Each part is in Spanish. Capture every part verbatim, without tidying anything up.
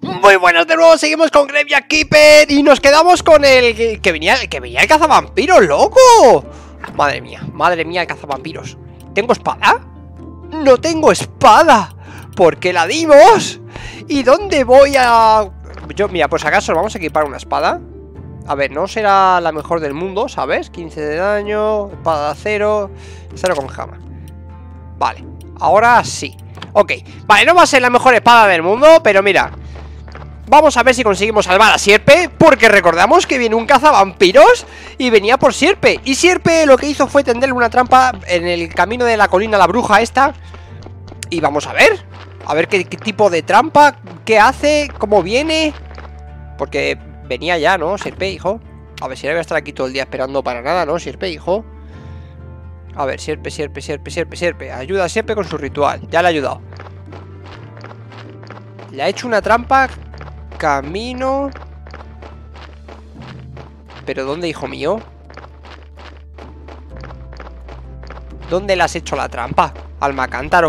Muy buenas de nuevo, seguimos con Graveyard Keeper y nos quedamos con el que, que venía el que venía el cazavampiros, loco. Madre mía, madre mía, el cazavampiros. ¿Tengo espada? No tengo espada. ¿Por qué la dimos? ¿Y dónde voy a...? Yo, mira, pues acaso vamos a equipar una espada. A ver, no será la mejor del mundo, ¿sabes? quince de daño, espada de acero, cero con jama. Vale, ahora sí. Ok, vale, no va a ser la mejor espada del mundo, pero mira, vamos a ver si conseguimos salvar a Sierpe, porque recordamos que viene un cazavampiros y venía por Sierpe. Y Sierpe lo que hizo fue tenderle una trampa en el camino de la colina, la bruja esta. Y vamos a ver, a ver qué, qué tipo de trampa, qué hace, cómo viene. Porque venía ya, ¿no? Sierpe, hijo. A ver si ahora voy a estar aquí todo el día esperando para nada, ¿no? Sierpe, hijo. A ver, Sierpe, Sierpe, Sierpe, Sierpe, Sierpe. Ayuda a Sierpe con su ritual. Ya le ha ayudado. Le ha hecho una trampa. Camino. ¿Pero dónde, hijo mío? ¿Dónde le has hecho la trampa? Alma cántaro.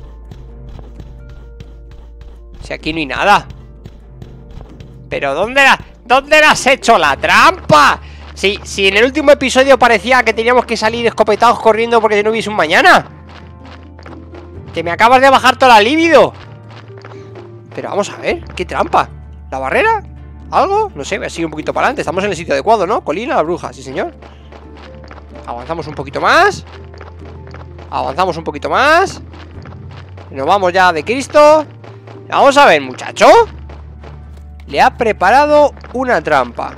Si aquí no hay nada. ¿Pero dónde la, dónde le has hecho la trampa? Si, si en el último episodio parecía que teníamos que salir escopetados corriendo porque no hubiese un mañana. Que me acabas de bajar toda la libido. Pero vamos a ver, ¿qué trampa? ¿La barrera? ¿Algo? No sé, voy a seguir un poquito para adelante. Estamos en el sitio adecuado, ¿no? Colina, la bruja, sí señor. Avanzamos un poquito más. Avanzamos un poquito más. Nos vamos ya de Cristo. Vamos a ver, muchacho. Le ha preparado una trampa.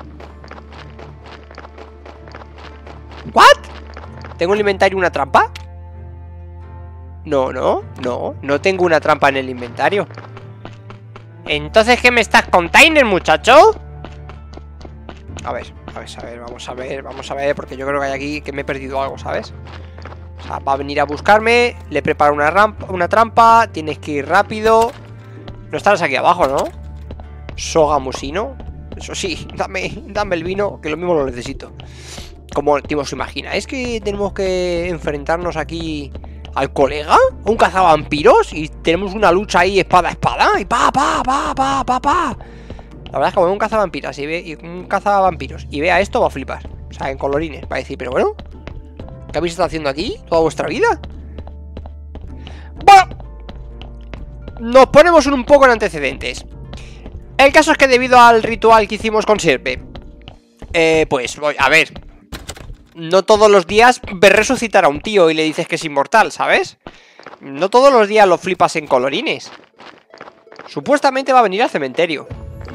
¿What? ¿Tengo en el inventario una trampa? No, no, no. No tengo una trampa en el inventario. Entonces, ¿qué me estás contando, muchacho? A ver, a ver, a ver, vamos a ver, vamos a ver, porque yo creo que hay aquí que me he perdido algo, ¿sabes? O sea, va a venir a buscarme, le preparo una rampa, una trampa, tienes que ir rápido. No estarás aquí abajo, ¿no? Soga musino. Eso sí, dame, dame el vino, que lo mismo lo necesito. Como tipo se imagina, ¿es que tenemos que enfrentarnos aquí al colega? ¿A un cazavampiros? Y tenemos una lucha ahí espada a espada. Y pa, pa, pa, pa, pa, pa. La verdad es que como un cazavampiros y ve, y un cazavampiros y vea esto, va a flipar. O sea, en colorines, va a decir, pero bueno, ¿qué habéis estado haciendo aquí toda vuestra vida? Bueno, nos ponemos un poco en antecedentes. El caso es que debido al ritual que hicimos con Sierpe, eh, pues, voy, a ver, no todos los días ves resucitar a un tío y le dices que es inmortal, ¿sabes? No todos los días lo flipas en colorines. Supuestamente va a venir al cementerio.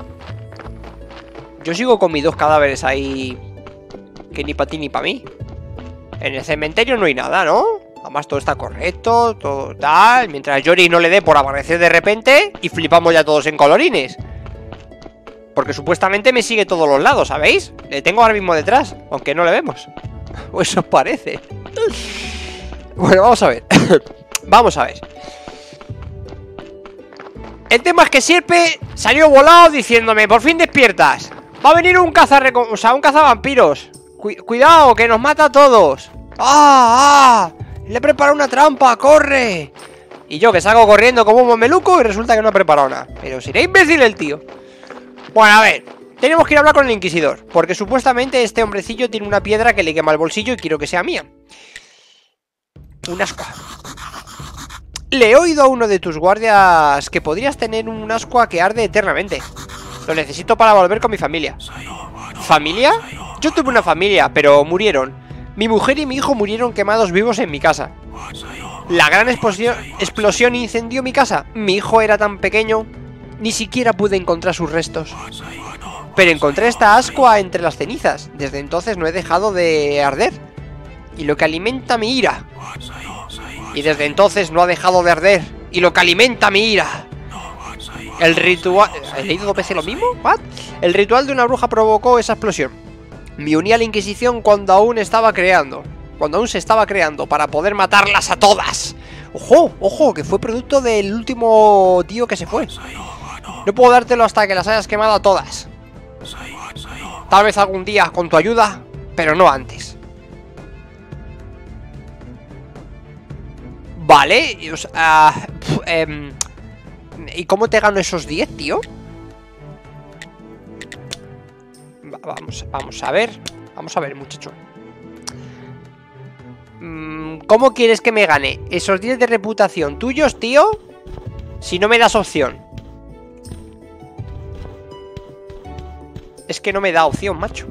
Yo sigo con mis dos cadáveres ahí, que ni para ti ni para mí. En el cementerio no hay nada, ¿no? Además todo está correcto, todo tal. Mientras Yori no le dé por aparecer de repente y flipamos ya todos en colorines. Porque supuestamente me sigue todos los lados, ¿sabéis? Le tengo ahora mismo detrás, aunque no le vemos. O eso parece. Bueno, vamos a ver. Vamos a ver. El tema es que Sierpe salió volado diciéndome, por fin despiertas. Va a venir un cazarre, o sea, un cazavampiros. Cu Cuidado, que nos mata a todos. ¡Ah! ¡Ah! Le he preparado una trampa, corre. Y yo que salgo corriendo como un mameluco y resulta que no he preparado nada. Pero será imbécil el tío. Bueno, a ver, tenemos que ir a hablar con el inquisidor, porque supuestamente este hombrecillo tiene una piedra que le quema el bolsillo y quiero que sea mía. Un ascua. Le he oído a uno de tus guardias que podrías tener un ascua que arde eternamente. Lo necesito para volver con mi familia. ¿Familia? Yo tuve una familia, pero murieron. Mi mujer y mi hijo murieron quemados vivos en mi casa. La gran explosión, explosión incendió mi casa. Mi hijo era tan pequeño, ni siquiera pude encontrar sus restos. Pero encontré esta ascua entre las cenizas. Desde entonces no he dejado de arder. Y lo que alimenta mi ira. Y desde entonces no ha dejado de arder. Y lo que alimenta mi ira. El ritual... ¿He leído dos veces lo mismo? ¿What? El ritual de una bruja provocó esa explosión. Me uní a la Inquisición cuando aún estaba creando. Cuando aún se estaba creando. Para poder matarlas a todas. ¡Ojo! ¡Ojo! Que fue producto del último tío que se fue. No puedo dártelo hasta que las hayas quemado a todas. Tal vez algún día con tu ayuda, pero no antes. Vale, o sea, uh, um, ¿y cómo te gano esos diez, tío? vamos, vamos a ver. Vamos a ver, muchacho. ¿Cómo quieres que me gane esos diez de reputación tuyos, tío? Si no me das opción. Es que no me da opción, macho.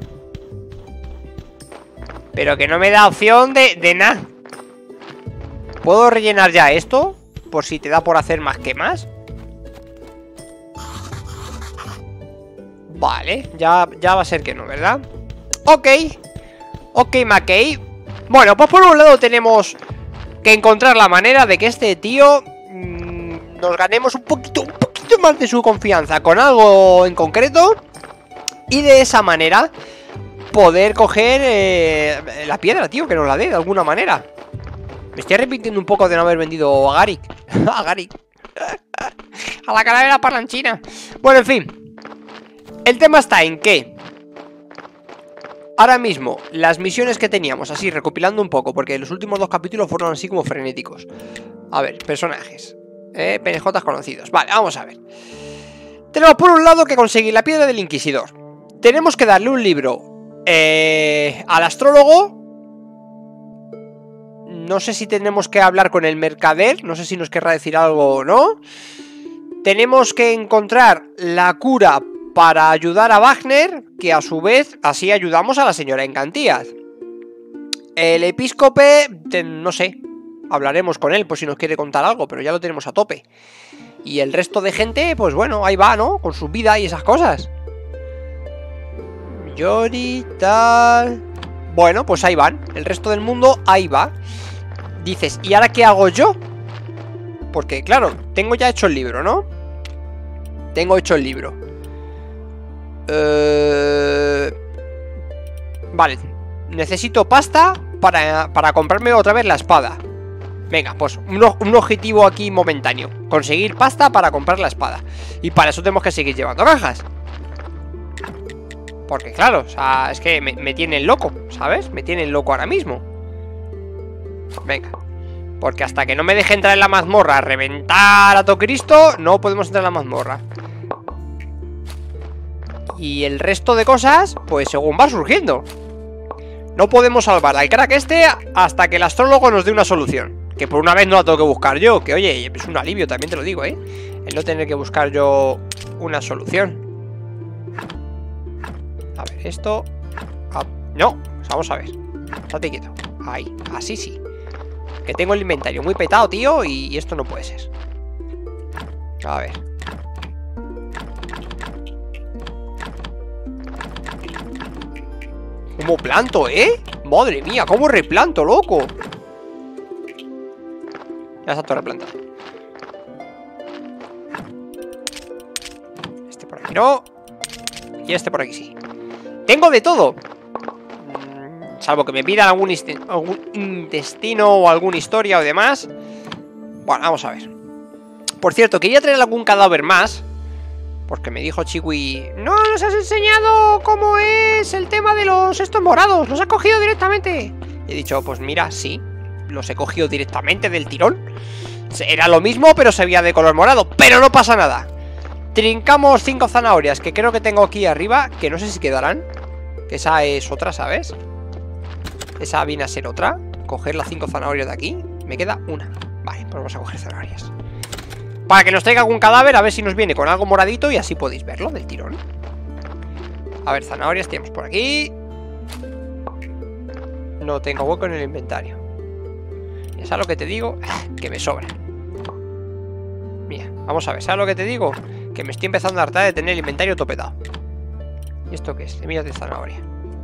Pero que no me da opción de, de nada. ¿Puedo rellenar ya esto? Por si te da por hacer más que más. Vale, ya, ya va a ser que no, ¿verdad? Ok. Ok, McKay. Bueno, pues por un lado tenemos que encontrar la manera de que este tío mmm, nos ganemos un poquito, un poquito más de su confianza con algo en concreto. Y de esa manera poder coger eh, la piedra, tío, que nos la dé de alguna manera. Me estoy arrepintiendo un poco de no haber vendido a Garik. A Garik. A la calavera parlanchina. Bueno, en fin. El tema está en que ahora mismo, las misiones que teníamos, así, recopilando un poco, porque los últimos dos capítulos fueron así como frenéticos. A ver, personajes. Eh, P N Js conocidos. Vale, vamos a ver. Tenemos por un lado que conseguir la piedra del Inquisidor. Tenemos que darle un libro eh, al astrólogo. No sé si tenemos que hablar con el mercader. No sé si nos querrá decir algo o no. Tenemos que encontrar la cura para ayudar a Wagner, que a su vez así ayudamos a la señora Encantías. El episcope, no sé, hablaremos con él por si nos quiere contar algo, pero ya lo tenemos a tope. Y el resto de gente, pues bueno, ahí va, ¿no? Con su vida y esas cosas. Yori, tal... Bueno, pues ahí van. El resto del mundo, ahí va. Dices, ¿y ahora qué hago yo? Porque, claro, tengo ya hecho el libro, ¿no? Tengo hecho el libro. Uh... Vale. Necesito pasta para, para comprarme otra vez la espada. Venga, pues un, un objetivo aquí momentáneo. Conseguir pasta para comprar la espada. Y para eso tenemos que seguir llevando cajas. Porque claro, o sea, es que me, me tienen loco, ¿sabes? Me tienen loco ahora mismo. Venga. Porque hasta que no me deje entrar en la mazmorra a reventar a todo Cristo, no podemos entrar en la mazmorra. Y el resto de cosas, pues según va surgiendo. No podemos salvar al crack este hasta que el astrólogo nos dé una solución. Que por una vez no la tengo que buscar yo. Que oye, es un alivio, también te lo digo, ¿eh? El no tener que buscar yo una solución. A ver, esto... Ah, no, pues vamos a ver. Estate quieto. Ahí, así sí. Que tengo el inventario muy petado, tío. Y, y esto no puede ser. A ver. ¿Cómo planto, eh? Madre mía, ¿cómo replanto, loco? Ya está todo replantado. Este por aquí no. Y este por aquí sí. Tengo de todo. Salvo que me pidan algún, algún intestino o alguna historia o demás. Bueno, vamos a ver. Por cierto, quería traer algún cadáver más. Porque me dijo Chiwi, no nos has enseñado cómo es el tema de los estos morados. Los has cogido directamente. Y he dicho, pues mira, sí. Los he cogido directamente del tirón. Era lo mismo, pero se veía de color morado. Pero no pasa nada. Trincamos cinco zanahorias que creo que tengo aquí arriba. Que no sé si quedarán. Que esa es otra, ¿sabes? Esa viene a ser otra. Coger las cinco zanahorias de aquí. Me queda una. Vale, pues vamos a coger zanahorias. Para que nos traiga algún cadáver, a ver si nos viene con algo moradito. Y así podéis verlo del tirón. A ver, zanahorias tenemos por aquí. No tengo hueco en el inventario. ¿Y sabes lo que te digo? Que me sobra. Mira, vamos a ver, ¿sabes lo que te digo? Que me estoy empezando a hartar de tener el inventario topetado. ¿Y esto qué es? Semillas de zanahoria.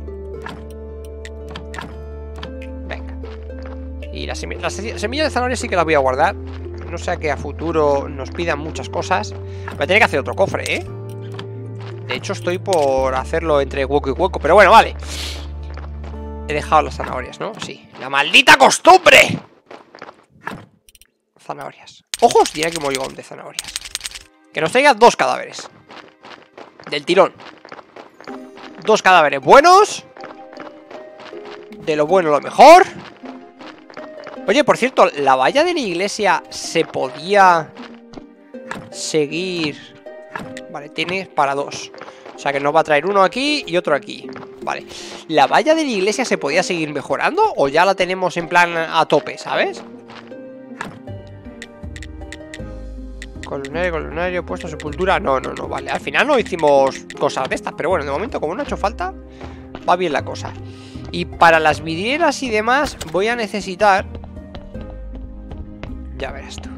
Venga. Y las semillas, las semillas de zanahoria sí que las voy a guardar. No sea que a futuro nos pidan muchas cosas. Voy a tener que hacer otro cofre, ¿eh? De hecho estoy por hacerlo entre hueco y hueco. Pero bueno, vale. He dejado las zanahorias, ¿no? Sí. ¡La maldita costumbre! Zanahorias. ¡Ojos! Dirá que mollón de zanahorias. Que nos traiga dos cadáveres. Del tirón. Dos cadáveres buenos. De lo bueno lo mejor. Oye, por cierto, la valla de la iglesia se podía seguir. Vale, tiene para dos. O sea que nos va a traer uno aquí y otro aquí. Vale. ¿La valla de la iglesia se podía seguir mejorando? ¿O ya la tenemos en plan a tope, ¿sabes? Columnario, columnario, puesto, sepultura. No, no, no, vale. Al final no hicimos cosas de estas. Pero bueno, de momento, como no ha hecho falta, va bien la cosa. Y para las vidrieras y demás voy a necesitar... Ya verás tú.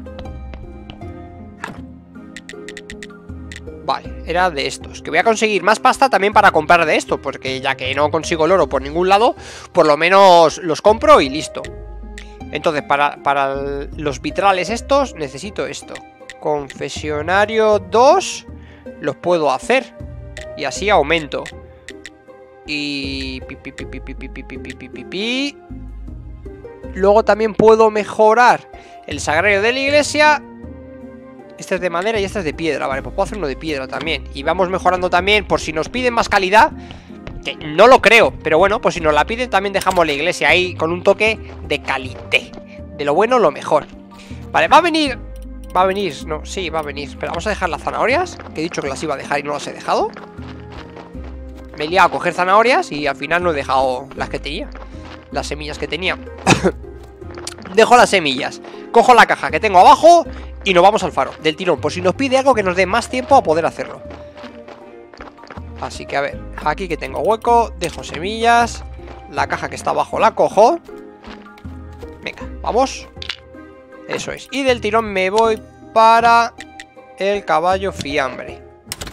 Vale, era de estos. Que voy a conseguir más pasta también para comprar de esto, porque ya que no consigo el oro por ningún lado, por lo menos los compro y listo. Entonces, para, para los vitrales estos, necesito esto. Confesionario dos los puedo hacer. Y así aumento. Y... Pi, pi, pi, pi, pi, pi, pi, pi, pi, pi, pi. Luego también puedo mejorar el sagrario de la iglesia. Este es de madera y este es de piedra. Vale, pues puedo hacer uno de piedra también. Y vamos mejorando también, por si nos piden más calidad. Que no lo creo, pero bueno, pues si nos la piden también dejamos la iglesia ahí con un toque de calité. De lo bueno, lo mejor. Vale, va a venir... Va a venir, no, sí, va a venir. Pero vamos a dejar las zanahorias, que he dicho que las iba a dejar y no las he dejado. Me he liado a coger zanahorias y al final no he dejado las que tenía. Las semillas que tenía. Dejo las semillas. Cojo la caja que tengo abajo y nos vamos al faro del tirón. Por si nos pide algo que nos dé más tiempo a poder hacerlo. Así que a ver, aquí que tengo hueco, dejo semillas. La caja que está abajo la cojo. Venga, vamos. Eso es, y del tirón me voy para el caballo fiambre.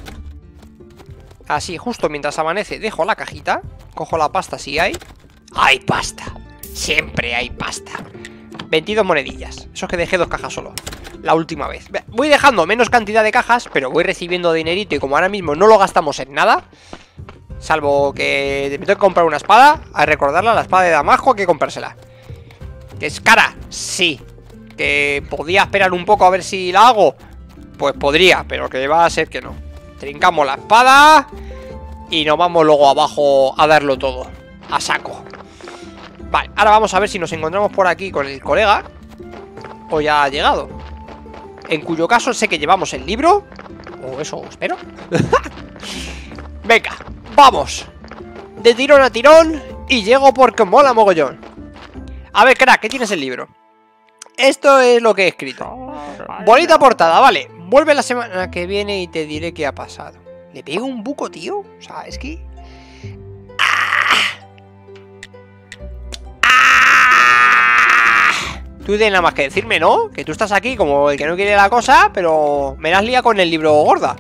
Así, justo mientras amanece, dejo la cajita. Cojo la pasta si hay. ¡Hay pasta! Siempre hay pasta. veintidós monedillas. Eso es que dejé dos cajas solo la última vez. Voy dejando menos cantidad de cajas, pero voy recibiendo dinerito. Y como ahora mismo no lo gastamos en nada, salvo que me tengo que comprar una espada, a recordarla, la espada de Damasco hay que comprársela. ¿Que es cara? Sí. ¿Que podía esperar un poco a ver si la hago? Pues podría, pero que va a ser que no. Trincamos la espada y nos vamos luego abajo a darlo todo, a saco. Vale, ahora vamos a ver si nos encontramos por aquí con el colega, o ya ha llegado. En cuyo caso sé que llevamos el libro, o eso espero. Venga, vamos. De tirón a tirón y llego porque mola mogollón. A ver, crack, ¿qué tienes el libro? Esto es lo que he escrito. Bonita portada, vale. Vuelve la semana que viene y te diré qué ha pasado. ¿Le pego un buco, tío? O sea, es que... ¡Ah! ¡Ah! Tú tienes nada más que decirme, ¿no? Que tú estás aquí como el que no quiere la cosa, pero me las lía con el libro gorda.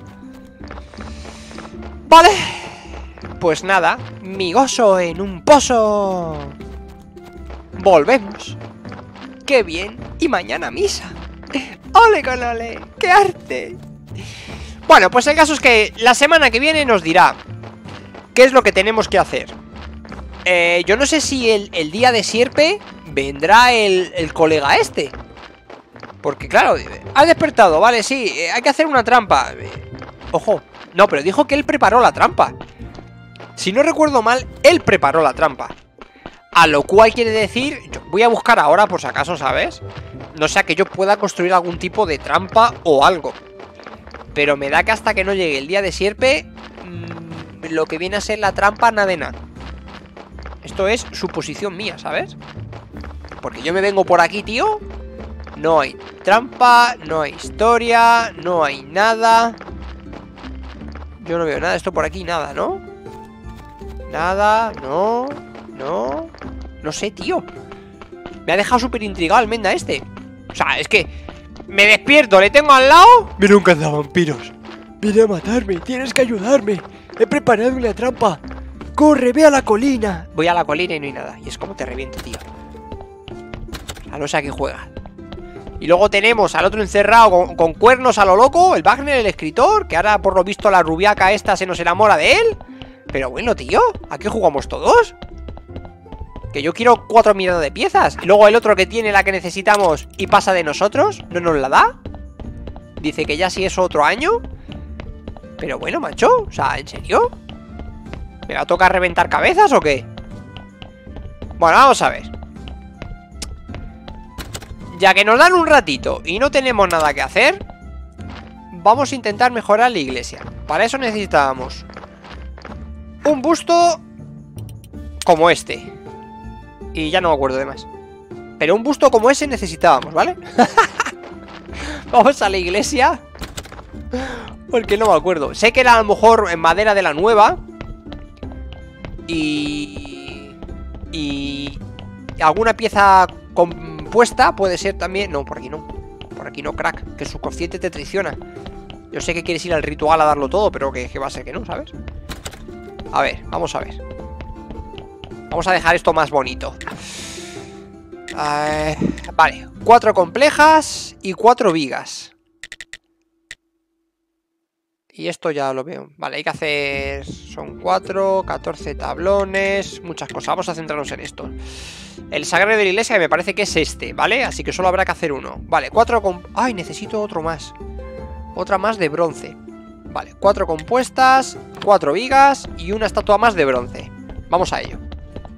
Vale. Pues nada, mi gozo en un pozo. Volvemos. ¡Qué bien! Y mañana misa. ¡Ole con ole! ¡Qué arte! Bueno, pues el caso es que la semana que viene nos dirá qué es lo que tenemos que hacer. Eh, yo no sé si el, el día de Sierpe vendrá el, el colega este. Porque claro, ha despertado, vale, sí, hay que hacer una trampa. Ojo, no, pero dijo que él preparó la trampa. Si no recuerdo mal, él preparó la trampa. A lo cual quiere decir, yo voy a buscar ahora por si acaso, ¿sabes? No sea que yo pueda construir algún tipo de trampa o algo. Pero me da que hasta que no llegue el día de Sierpe, mmm, lo que viene a ser la trampa, nada de nada. Esto es suposición mía, ¿sabes? Porque yo me vengo por aquí, tío. No hay trampa, no hay historia, no hay nada. Yo no veo nada de esto por aquí, nada, ¿no? Nada, no... No, no sé, tío. Me ha dejado súper intrigado el menda este. O sea, es que me despierto, le tengo al lado. Viene un cazavampiros. Viene a matarme, tienes que ayudarme. He preparado una trampa. Corre, ve a la colina. Voy a la colina y no hay nada. Y es como te reviento, tío. A no ser que juega. Y luego tenemos al otro encerrado con, con cuernos a lo loco, el Wagner, el escritor, que ahora por lo visto la rubiaca esta se nos enamora de él. Pero bueno, tío, ¿a qué jugamos todos? Que yo quiero cuatro miradas de piezas. Y luego el otro que tiene la que necesitamos y pasa de nosotros, ¿no nos la da? Dice que ya sí es otro año. Pero bueno, macho, o sea, ¿en serio? ¿Me va a tocar reventar cabezas o qué? Bueno, vamos a ver. Ya que nos dan un ratito y no tenemos nada que hacer, vamos a intentar mejorar la iglesia. Para eso necesitábamos un busto como este. Y ya no me acuerdo de más. Pero un busto como ese necesitábamos, ¿vale? Vamos a la iglesia. Porque no me acuerdo. Sé que era a lo mejor en madera de la nueva. Y... Y... alguna pieza compuesta puede ser también... No, por aquí no. Por aquí no, crack. Que su consciente te traiciona. Yo sé que quieres ir al ritual a darlo todo, pero que, que va a ser que no, ¿sabes? A ver, vamos a ver. Vamos a dejar esto más bonito. Eh, vale, cuatro complejas y cuatro vigas. Y esto ya lo veo. Vale, hay que hacer... Son cuatro, catorce tablones, muchas cosas. Vamos a centrarnos en esto. El sagrario de la iglesia me parece que es este, ¿vale? Así que solo habrá que hacer uno. Vale, cuatro con... ¡Ay, necesito otro más! Otra más de bronce. Vale, cuatro compuestas, cuatro vigas y una estatua más de bronce. Vamos a ello.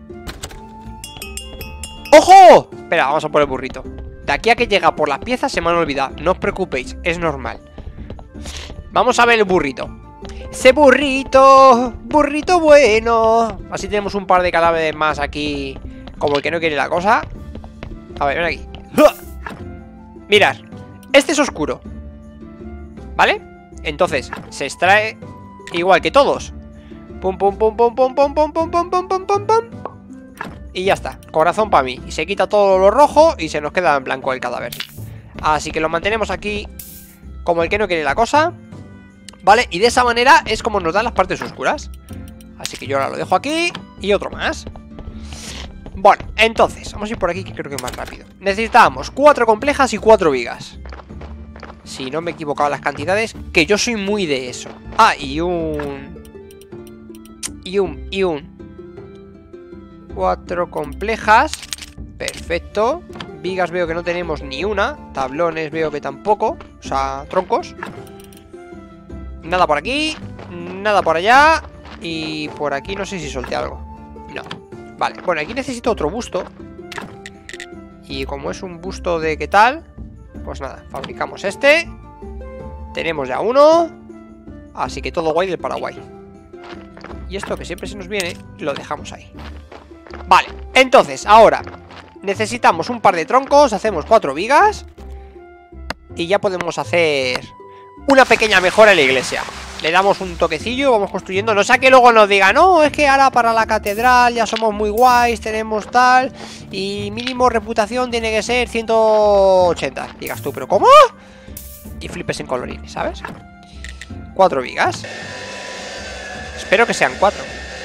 ¡Ojo! Espera, vamos a por el burrito. De aquí a que llega por las piezas se me han olvidado. No os preocupéis, es normal. Vamos a ver el burrito. Ese burrito, burrito bueno. Así tenemos un par de cadáveres más aquí. Como el que no quiere la cosa. A ver, ven aquí. Mirad, este es oscuro, ¿vale? Entonces, se extrae igual que todos. Pum, pum, pum, pum, pum, pum, pum, pum, pum, pum, pum, pum, pum. Y ya está, corazón para mí. Y se quita todo lo rojo y se nos queda en blanco el cadáver. Así que lo mantenemos aquí como el que no quiere la cosa, ¿vale? Y de esa manera es como nos dan las partes oscuras. Así que yo ahora lo dejo aquí. Y otro más. Bueno, entonces, vamos a ir por aquí que creo que es más rápido. Necesitábamos cuatro complejas y cuatro vigas. Si no me he equivocado las cantidades, que yo soy muy de eso. Ah, y un... Y un... Y un... Cuatro complejas. Perfecto. Vigas veo que no tenemos ni una. Tablones veo que tampoco. O sea, troncos. Nada por aquí. Nada por allá. Y por aquí no sé si solté algo. No. Vale, bueno, aquí necesito otro busto. Y como es un busto de qué tal, pues nada, fabricamos este. Tenemos ya uno. Así que todo guay del Paraguay. Y esto que siempre se nos viene, lo dejamos ahí. Vale, entonces, ahora necesitamos un par de troncos. Hacemos cuatro vigas. Y ya podemos hacer una pequeña mejora en la iglesia. Le damos un toquecillo, vamos construyendo. No sea que luego nos diga, no, es que ahora para la catedral ya somos muy guays, tenemos tal, y mínimo reputación tiene que ser ciento ochenta. Digas tú, ¿pero cómo? Y flipes en colorines, ¿sabes? Cuatro vigas. Espero que sean cuatro.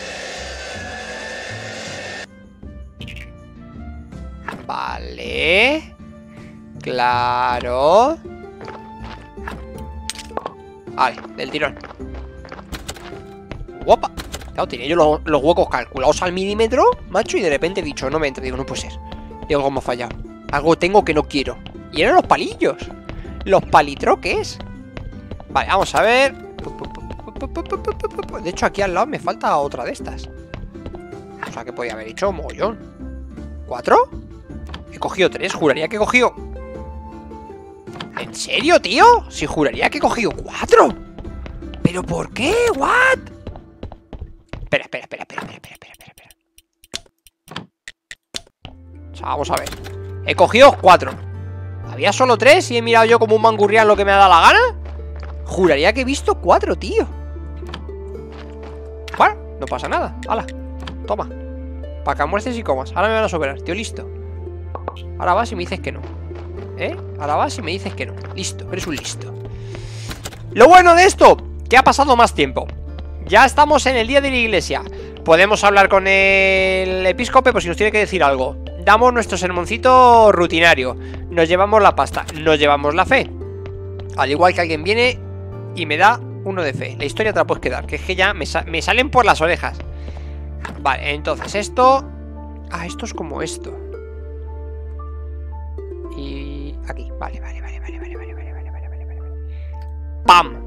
Vale. Claro. Vale, del tirón. Guapa. Claro, tenía yo los, los huecos calculados al milímetro, macho, y de repente he dicho, no me entra. Digo, no puede ser. Digo, algo me ha fallado. Algo tengo que no quiero. Y eran los palillos. Los palitroques. Vale, vamos a ver. De hecho, aquí al lado me falta otra de estas. O sea, que podía haber hecho mogollón. ¿Cuatro? He cogido tres, juraría que he cogido... ¿En serio, tío? Si juraría que he cogido cuatro. ¿Pero por qué? ¿What? Espera, espera, espera, espera, espera, espera, espera, espera. O sea, vamos a ver. He cogido cuatro. Había solo tres y he mirado yo como un mangurrián lo que me ha dado la gana. Juraría que he visto cuatro, tío. Bueno, no pasa nada. Hala, toma. Para que almuerces y comas. Ahora me van a sobrar, tío, listo. Ahora vas y me dices que no. ¿Eh? Ahora vas y me dices que no. Listo, eres un listo. Lo bueno de esto, que ha pasado más tiempo. Ya estamos en el día de la iglesia. Podemos hablar con el episcopo por si nos tiene que decir algo. Damos nuestro sermoncito rutinario. Nos llevamos la pasta, nos llevamos la fe. Al igual que alguien viene y me da uno de fe. La historia te la puedes quedar, que es que ya me, sa me salen por las orejas. Vale, entonces esto... Ah, esto es como esto. Y... aquí, vale, vale, vale, vale, vale, vale, vale, vale, vale, vale, vale. ¡Pam!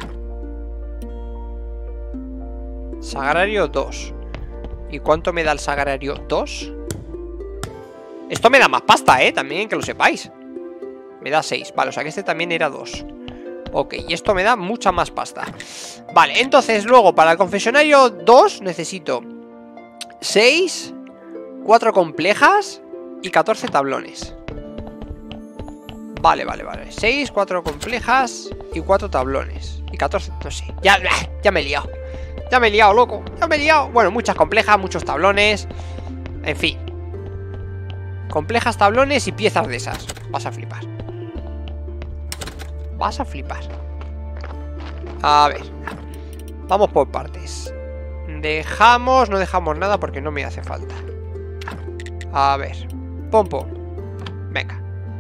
Sagrario dos. ¿Y cuánto me da el sagrario dos? Esto me da más pasta, eh, también, que lo sepáis. Me da seis, vale, o sea que este también era dos. Ok, y esto me da mucha más pasta. Vale, entonces luego para el confesionario dos necesito seis, cuatro complejas y catorce tablones. Vale, vale, vale. seis, cuatro complejas y cuatro tablones. Y catorce, no sé. Ya, ya me he liado. Ya me he liado, loco. Ya me he liado. Bueno, muchas complejas, muchos tablones. En fin. Complejas, tablones y piezas de esas. Vas a flipar. Vas a flipar. A ver. Vamos por partes. Dejamos... No dejamos nada porque no me hace falta. A ver. Pom, pom. Venga.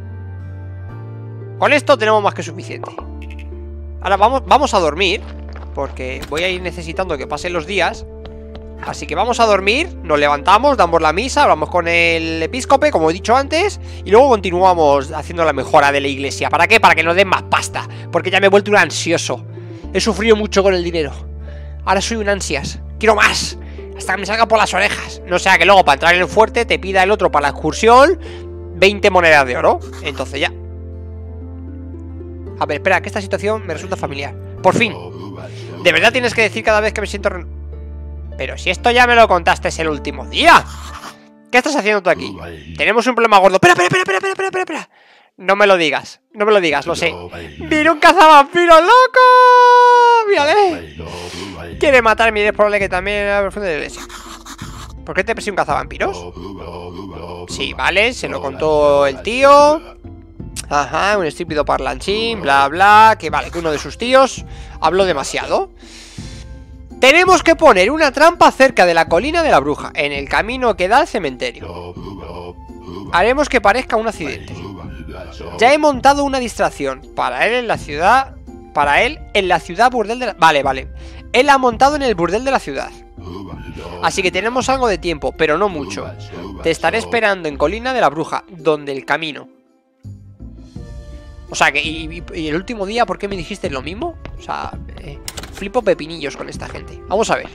Con esto tenemos más que suficiente. Ahora vamos, vamos a dormir, porque voy a ir necesitando que pasen los días. Así que vamos a dormir, nos levantamos, damos la misa, hablamos con el episcopo, como he dicho antes, y luego continuamos haciendo la mejora de la iglesia. ¿Para qué? Para que nos den más pasta, porque ya me he vuelto un ansioso. He sufrido mucho con el dinero. Ahora soy un ansias. Quiero más, hasta que me salga por las orejas. No sea que luego para entrar en el fuerte te pida el otro para la excursión veinte monedas de oro. Entonces ya. A ver, espera, que esta situación me resulta familiar. Por fin. ¿De verdad tienes que decir cada vez que me siento... Re... Pero si esto ya me lo contaste el último día. ¿Qué estás haciendo tú aquí? Tenemos un problema gordo. Espera, espera, espera, espera, espera, espera, espera. No me lo digas, no me lo digas, lo sé. ¡Mira un cazavampiros loco! ¡Mírale! Quiere matarme y es probable que también a la de la iglesia. ¿Por qué te persigue un cazavampiros? Sí, vale, se lo contó el tío. Ajá, un estúpido parlanchín, bla, bla. Que vale, que uno de sus tíos habló demasiado. Tenemos que poner una trampa cerca de la colina de la bruja, en el camino que da al cementerio. Haremos que parezca un accidente. Ya he montado una distracción para él en la ciudad. Para él en la ciudad burdel de la... Vale, vale. Él ha montado en el burdel de la ciudad. Así que tenemos algo de tiempo, pero no mucho. Te estaré esperando en colina de la bruja, donde el camino. O sea, que y, y, y el último día, ¿por qué me dijiste lo mismo? O sea, eh, flipo pepinillos con esta gente. Vamos a ver.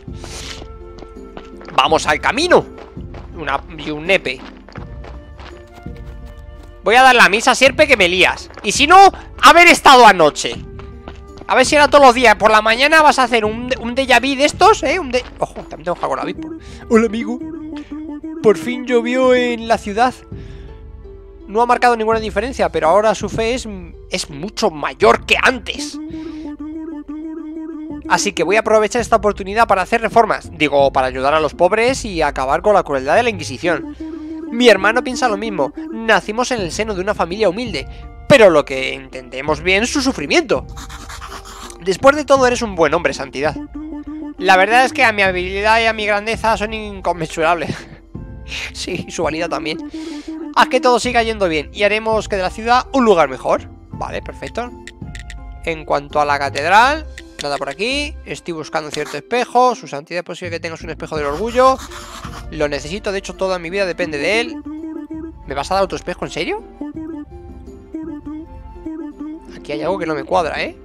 Vamos al camino. Una, y un nepe. Voy a dar la misa, Sierpe, que me lías. Y si no, haber estado anoche. A ver si era todos los días. Por la mañana vas a hacer un, un déjà vu de estos, ¿eh? Un de... Ojo, también tengo algo a la vida. Hola, amigo. Por fin llovió en la ciudad. No ha marcado ninguna diferencia, pero ahora su fe es, es mucho mayor que antes. Así que voy a aprovechar esta oportunidad para hacer reformas. Digo, para ayudar a los pobres y acabar con la crueldad de la Inquisición. Mi hermano piensa lo mismo. Nacimos en el seno de una familia humilde, pero lo que entendemos bien es su sufrimiento. Después de todo, eres un buen hombre, Santidad. La verdad es que a mi habilidad y a mi grandeza son inconmensurables. Sí, y su vanidad también. Haz que todo siga yendo bien y haremos que de la ciudad un lugar mejor. Vale, perfecto. En cuanto a la catedral, nada por aquí. Estoy buscando cierto espejo. Su santidad, es posible que tengas un espejo del orgullo. Lo necesito, de hecho toda mi vida depende de él. ¿Me vas a dar otro espejo, en serio? Aquí hay algo que no me cuadra, ¿eh?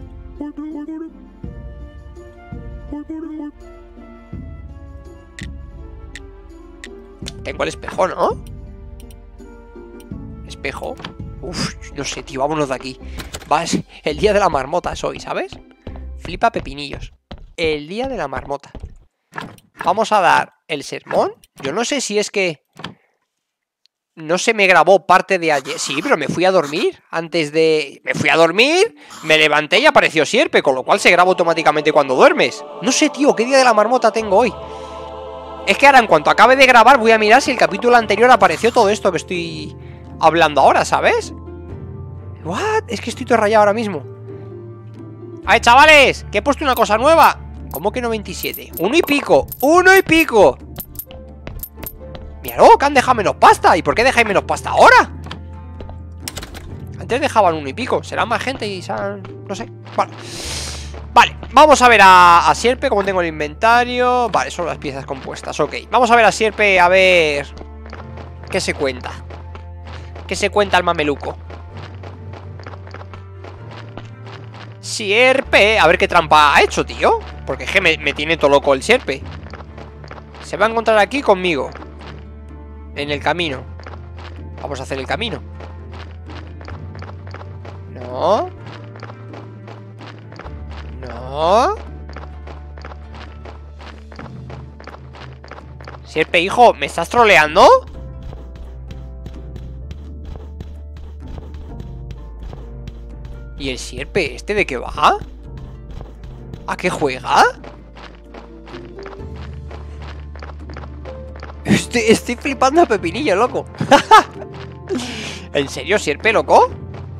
Tengo el espejo, ¿no? Espejo. Uf, no sé, tío, vámonos de aquí. Vas, el día de la marmota soy, ¿sabes? Flipa pepinillos. El día de la marmota. Vamos a dar el sermón. Yo no sé si es que no se me grabó parte de ayer. Sí, pero me fui a dormir antes de... Me fui a dormir, me levanté y apareció Sierpe, con lo cual se graba automáticamente cuando duermes. No sé, tío, qué día de la marmota tengo hoy. Es que ahora, en cuanto acabe de grabar, voy a mirar si el capítulo anterior apareció todo esto que estoy hablando ahora, ¿sabes? ¿What? Es que estoy todo rayado ahora mismo. A ver, chavales, que he puesto una cosa nueva. ¿Cómo que no veintisiete? Uno y pico, uno y pico. Mira, que han dejado menos pasta. ¿Y por qué dejáis menos pasta ahora? Antes dejaban uno y pico. Será más gente y se han... no sé. Vale. Vale, vamos a ver a, a Sierpe, como tengo el inventario. Vale, son las piezas compuestas, ok. Vamos a ver a Sierpe, a ver qué se cuenta. ¿Qué se cuenta el mameluco? Sierpe, a ver qué trampa ha hecho, tío. Porque es que me, me tiene todo loco el Sierpe. Se va a encontrar aquí conmigo, en el camino. Vamos a hacer el camino. No. ¿No? Sierpe, hijo, ¿me estás troleando? ¿Y el sierpe este de qué va? ¿A qué juega? Estoy, estoy flipando a pepinillo, loco. ¿En serio, sierpe, loco?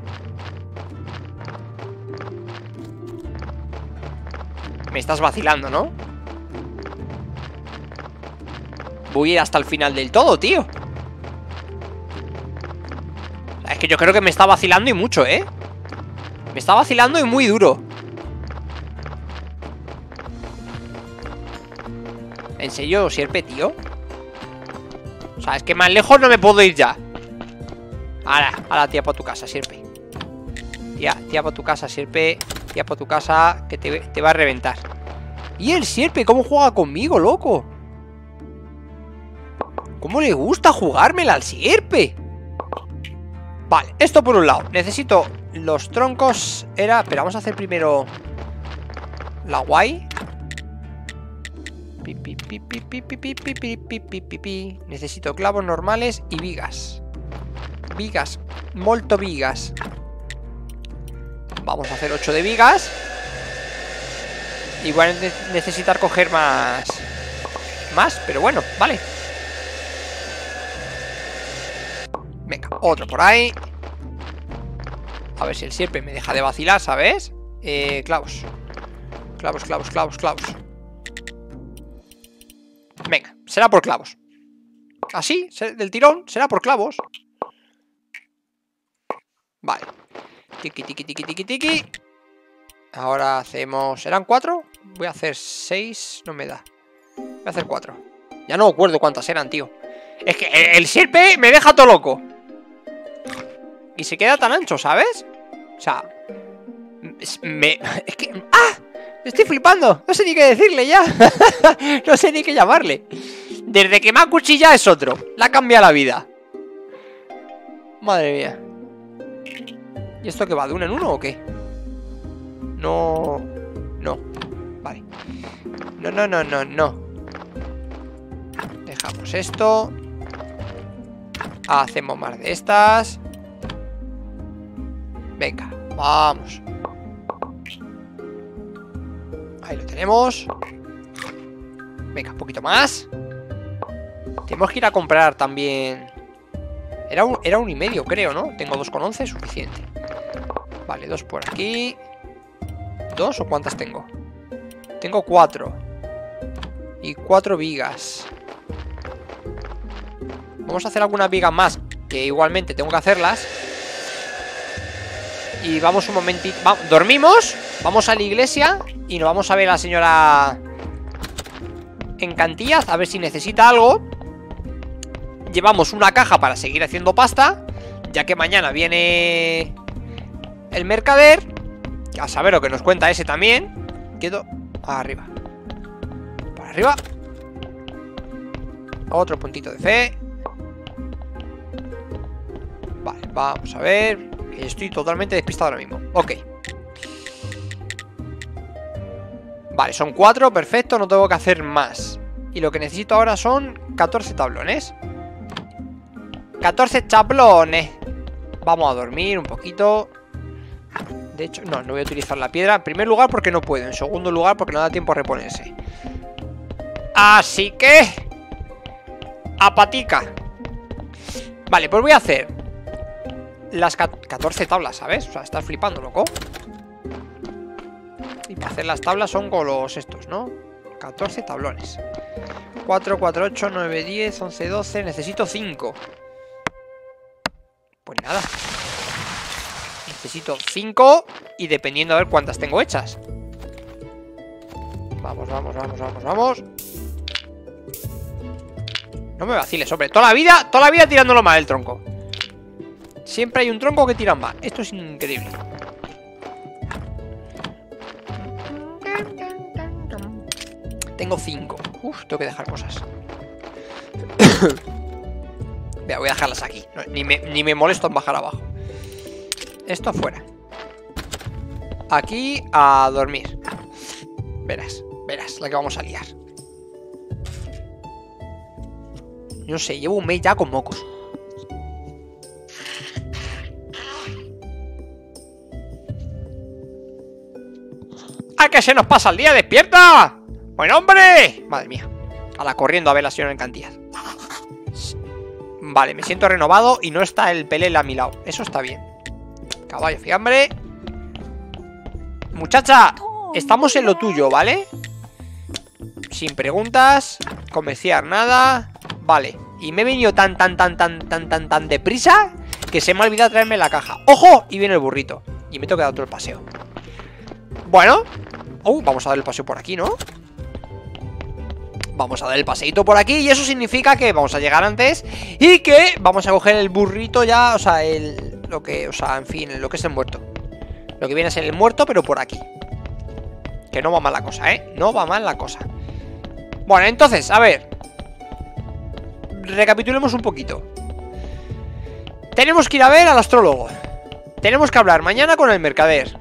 Me estás vacilando, ¿no? Voy a ir hasta el final del todo, tío. Es que yo creo que me está vacilando y mucho, ¿eh? Me está vacilando y muy duro. ¿En serio, sierpe, tío? O sea, es que más lejos no me puedo ir ya. Ahora, ahora, tía, por tu casa, sierpe. Tía, tía, por tu casa, sierpe. Tía, por tu casa, que te, te va a reventar. ¿Y el sierpe? ¿Cómo juega conmigo, loco? ¿Cómo le gusta jugármela al sierpe? Vale, esto por un lado. Necesito los troncos. Era... Pero vamos a hacer primero la guay. Pi, pi, pi, pi, pi, pi, pi, pi, pi, pi, pi, pi, pi. Necesito clavos normales y vigas. Vigas, molto vigas. Vamos a hacer ocho de vigas. Igual ne necesitar coger más. Más, pero bueno, vale. Venga, otro por ahí. A ver si el sierpe me deja de vacilar, ¿sabes? Eh, clavos. Clavos, clavos, clavos, clavos. Venga, será por clavos. Así, del tirón, será por clavos. Vale. Tiki, tiki, tiki, tiki, tiki. Ahora hacemos... ¿Eran cuatro? Voy a hacer seis. No me da. Voy a hacer cuatro. Ya no me acuerdo cuántas eran, tío. Es que el, el sierpe me deja todo loco. Y se queda tan ancho, ¿sabes? O sea... Me... Es que... ¡Ah! Me estoy flipando. No sé ni qué decirle ya. No sé ni qué llamarle. Desde que me acuchilla es otro. Le ha cambiado la vida. Madre mía. ¿Y esto qué va? ¿De uno en uno o qué? No... No. Vale. No, no, no, no, no. Dejamos esto. Hacemos más de estas. Venga, vamos. Ahí lo tenemos. Venga, un poquito más. Tenemos que ir a comprar también. Era un, era un y medio, creo, ¿no? Tengo dos con once, suficiente. Vale, dos por aquí. ¿Dos o cuántas tengo? Tengo cuatro. Y cuatro vigas. Vamos a hacer algunas vigas más, que igualmente tengo que hacerlas. Y vamos un momentito. Va, dormimos. Vamos a la iglesia. Y nos vamos a ver a la señora Encantillas, a ver si necesita algo. Llevamos una caja para seguir haciendo pasta, ya que mañana viene el mercader. A saber lo que nos cuenta ese también. Quedo arriba. Por arriba. Otro puntito de fe. Vale, vamos a ver. Que estoy totalmente despistado ahora mismo. Ok. Vale, son cuatro, perfecto, no tengo que hacer más. Y lo que necesito ahora son catorce tablones. catorce chablones. Vamos a dormir un poquito. De hecho, no, no voy a utilizar la piedra. En primer lugar porque no puedo. En segundo lugar porque no da tiempo a reponerse. Así que... a patica. Vale, pues voy a hacer las catorce tablas, ¿sabes? O sea, estás flipando, loco. Y para hacer las tablas son con los estos, ¿no? catorce tablones. cuatro, cuatro, ocho, nueve, diez, once, doce. Necesito cinco. Pues nada. Necesito cinco. Y dependiendo a ver cuántas tengo hechas. Vamos, vamos, vamos, vamos, vamos. No me vaciles, hombre. Toda la vida, toda la vida tirándolo mal el tronco. Siempre hay un tronco que tiran mal. Esto es increíble. Tengo cinco. Uf, tengo que dejar cosas. Vea, voy a dejarlas aquí. No, ni, me, ni me molesto en bajar abajo. Esto afuera. Aquí a dormir. Verás, verás la que vamos a liar. Yo no sé, llevo un mes ya con mocos. ¡Ah, que se nos pasa el día! ¡Despierta! ¡Buen hombre! Madre mía. A la corriendo a ver la señora en cantidad. Vale, me siento renovado y no está el pelele a mi lado. Eso está bien. Caballo, fiambre. Muchacha, estamos en lo tuyo, ¿vale? Sin preguntas. Comerciar nada. Vale. Y me he venido tan, tan, tan, tan, tan, tan, tan deprisa que se me ha olvidado traerme la caja. ¡Ojo! Y viene el burrito. Y me toca dar todo el paseo. Bueno. Uh, vamos a dar el paseo por aquí, ¿no? Vamos a dar el paseíto por aquí. Y eso significa que vamos a llegar antes. Y que vamos a coger el burrito ya. O sea, el... Lo que... O sea, en fin, lo que es el muerto. Lo que viene a ser el muerto, pero por aquí. Que no va mal la cosa, ¿eh? No va mal la cosa. Bueno, entonces, a ver. Recapitulemos un poquito. Tenemos que ir a ver al astrólogo. Tenemos que hablar mañana con el mercader.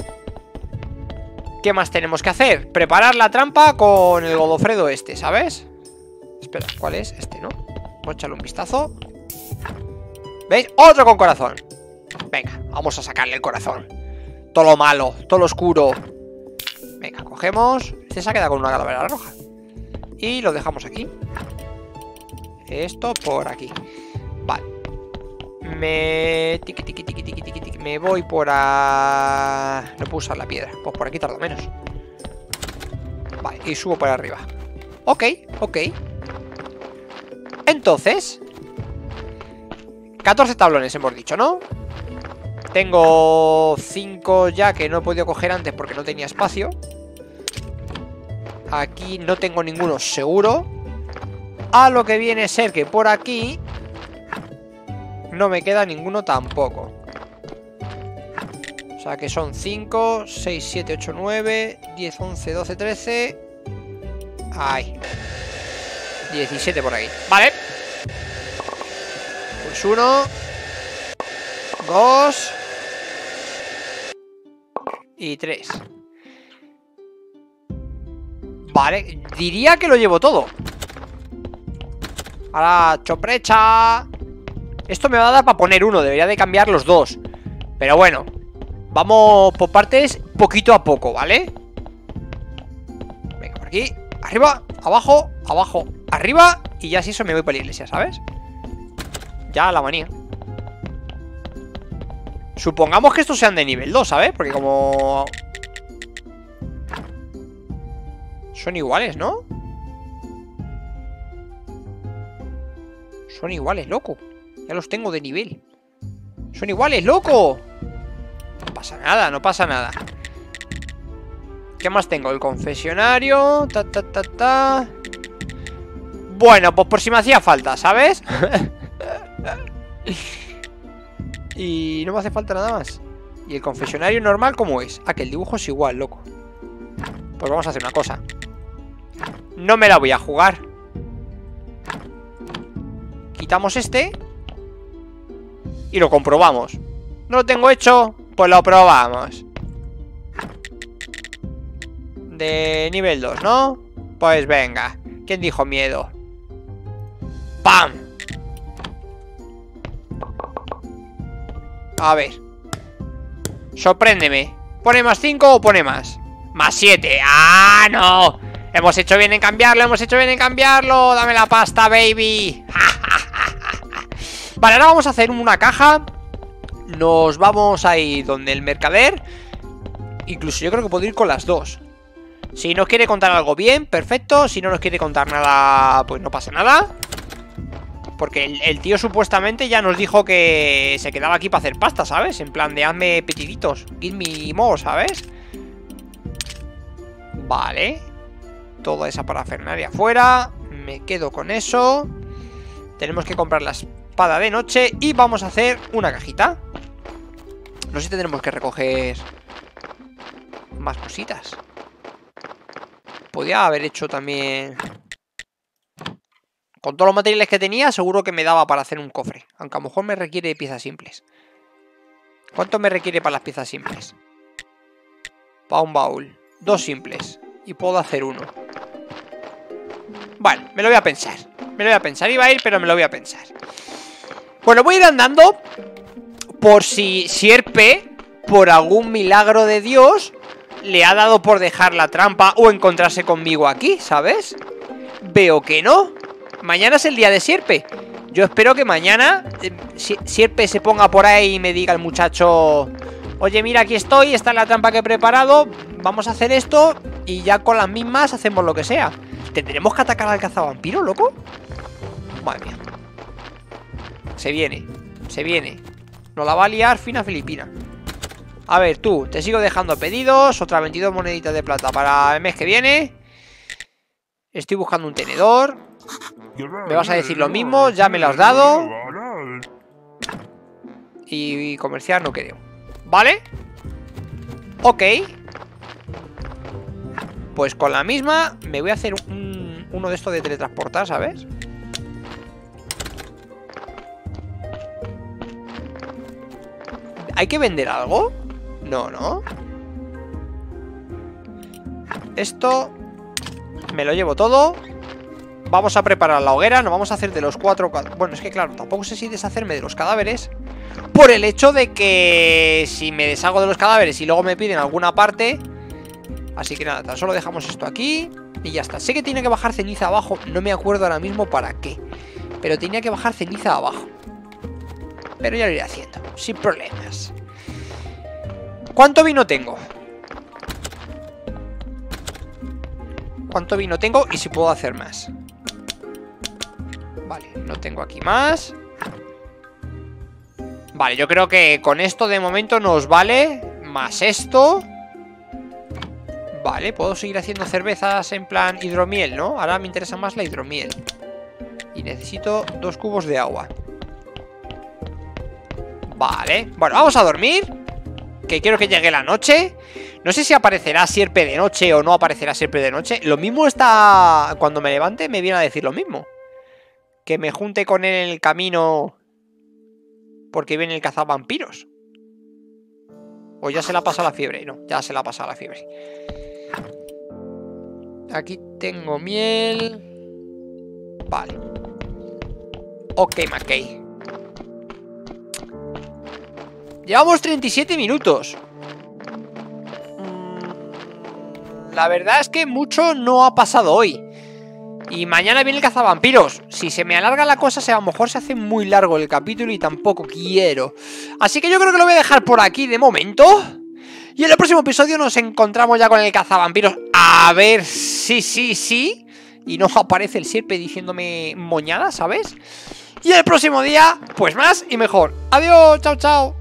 ¿Qué más tenemos que hacer? Preparar la trampa con el Godofredo este, ¿sabes? Espera, ¿cuál es? Este, ¿no? Vamos a echarle un vistazo. ¿Veis? Otro con corazón. Venga, vamos a sacarle el corazón. Todo lo malo, todo lo oscuro. Venga, cogemos. Este se ha quedado con una calavera roja. Y lo dejamos aquí. Esto por aquí. Vale. Me... Tiki, tiki, tiki, tiki, tiki, tiki. Me voy por a... No puedo usar la piedra. Pues por aquí tardo menos. Vale, y subo por arriba. Ok, ok. Entonces catorce tablones hemos dicho, ¿no? Tengo cinco ya que no he podido coger antes porque no tenía espacio. Aquí no tengo ninguno seguro. A lo que viene a ser que por aquí no me queda ninguno tampoco. O sea que son cinco, seis, siete, ocho, nueve, diez, once, doce, trece. Ahí. diecisiete por aquí. Vale. Pues uno. Dos. Y tres. Vale. Diría que lo llevo todo. Ahora, choprecha. Esto me va a dar para poner uno. Debería de cambiar los dos. Pero bueno. Vamos por partes poquito a poco, ¿vale? Venga, por aquí. Arriba, abajo, abajo, arriba. Y ya si eso me voy para la iglesia, ¿sabes? Ya la manía. Supongamos que estos sean de nivel dos, ¿sabes? Porque como... Son iguales, ¿no? Son iguales, loco. Ya los tengo de nivel. Son iguales, loco. No pasa nada, no pasa nada. ¿Qué más tengo? El confesionario. Ta, ta, ta, ta. Bueno, pues por si me hacía falta, ¿sabes? Y no me hace falta nada más. ¿Y el confesionario normal cómo es? Ah, que el dibujo es igual, loco. Pues vamos a hacer una cosa. No me la voy a jugar. Quitamos este y lo comprobamos. ¿No lo tengo hecho? Pues lo probamos. De nivel dos, ¿no? Pues venga. ¿Quién dijo miedo? ¡Pam! A ver. Sorpréndeme. ¿Pone más cinco o pone más? Más siete. ¡Ah, no! Hemos hecho bien en cambiarlo, hemos hecho bien en cambiarlo. Dame la pasta, baby. Vale, ahora vamos a hacer una caja. Nos vamos a ir donde el mercader. Incluso yo creo que puedo ir con las dos. Si nos quiere contar algo bien, perfecto. Si no nos quiere contar nada, pues no pasa nada. Porque el, el tío supuestamente ya nos dijo que se quedaba aquí para hacer pasta, ¿sabes? En plan de hazme petiditos, give me more, ¿sabes? Vale. Toda esa parafernalia afuera. Me quedo con eso. Tenemos que comprar la espada de noche. Y vamos a hacer una cajita. No sé si tendremos que recoger más cositas. Podría haber hecho también... Con todos los materiales que tenía, seguro que me daba para hacer un cofre. Aunque a lo mejor me requiere piezas simples. ¿Cuánto me requiere para las piezas simples? Para un baúl. Dos simples. y puedo hacer uno. Bueno, me lo voy a pensar. Me lo voy a pensar, iba a ir, pero me lo voy a pensar. Bueno, voy a ir andando por si Sierpe, por algún milagro de Dios, le ha dado por dejar la trampa o encontrarse conmigo aquí, ¿sabes? Veo que no. Mañana es el día de Sierpe. Yo espero que mañana eh, Sierpe se ponga por ahí y me diga el muchacho: oye, mira, aquí estoy, esta es la trampa que he preparado, vamos a hacer esto y ya con las mismas hacemos lo que sea. ¿Tendremos que atacar al cazavampiro, loco? Madre mía. Se viene, se viene. Nos la va a liar fina filipina. A ver, tú, te sigo dejando pedidos. Otras veintidós moneditas de plata para el mes que viene. Estoy buscando un tenedor. Me vas a decir lo mismo, ya me lo has dado. Y, y comerciar no creo. ¿Vale? Ok. Pues con la misma me voy a hacer un, uno de estos de teletransportar, ¿sabes? ¿Hay que vender algo? No, ¿no? Esto me lo llevo todo. Vamos a preparar la hoguera. Nos vamos a hacer de los cuatro... Bueno, es que claro, tampoco sé si deshacerme de los cadáveres, por el hecho de que si me deshago de los cadáveres y luego me piden alguna parte. Así que nada, tan solo dejamos esto aquí y ya está. Sé que tiene que bajar ceniza abajo. No me acuerdo ahora mismo para qué, pero tenía que bajar ceniza abajo. Pero ya lo iré haciendo, sin problemas. ¿Cuánto vino tengo? ¿Cuánto vino tengo? Y si puedo hacer más. Vale, no tengo aquí más. Vale, yo creo que con esto de momento nos vale. Más esto. Vale, puedo seguir haciendo cervezas en plan hidromiel, ¿no? Ahora me interesa más la hidromiel. Y necesito dos cubos de agua. Vale, bueno, vamos a dormir, que quiero que llegue la noche. No sé si aparecerá Sierpe de noche o no aparecerá Sierpe de noche. Lo mismo está... Cuando me levante me viene a decir lo mismo. Que me junte con él en el camino porque viene el cazavampiros. O ya se la ha pasado la fiebre. No, ya se la ha pasado la fiebre. Aquí tengo miel. Vale. Ok, McKay. Llevamos treinta y siete minutos. La verdad es que mucho no ha pasado hoy. Y mañana viene el cazavampiros. Si se me alarga la cosa, a lo mejor se hace muy largo el capítulo y tampoco quiero. Así que yo creo que lo voy a dejar por aquí de momento. Y en el próximo episodio nos encontramos ya con el cazavampiros. A ver si, sí, sí. Y no aparece el Sierpe diciéndome moñada, ¿sabes? Y el próximo día, pues más y mejor. Adiós, chao, chao.